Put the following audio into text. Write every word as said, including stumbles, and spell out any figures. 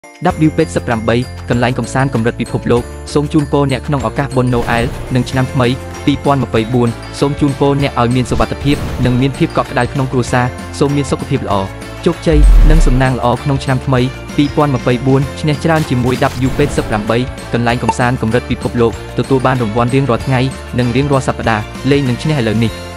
W ពេទ្យ สิบแปด កន្លែងកំសាន្តកម្រិតពិភពលោកសូមជូនពរអ្នកក្នុងឱកាសបុណ្យណូអែលនិងឆ្នាំថ្មីពីរពាន់ម្ភៃបួនសូមជូនពរអ្នកឲ្យមានសុវត្ថិភាពនិងមានភាពកក់ក្ដៅក្នុងគ្រួសារសូមមានសុខភាពល្អជោគជ័យនិងសំណាងល្អក្នុងឆ្នាំថ្មីពីរពាន់ម្ភៃបួនឈ្នះច្រើនជាមួយ W ពេទ្យ สิบแปด កន្លែងកំសាន្តកម្រិតពិភពលោកទទួលបានរង្វាន់រៀងរាល់ថ្ងៃនិងរៀងរាល់សប្តាហ៍លេងនឹងឈ្នះឥឡូវនេះ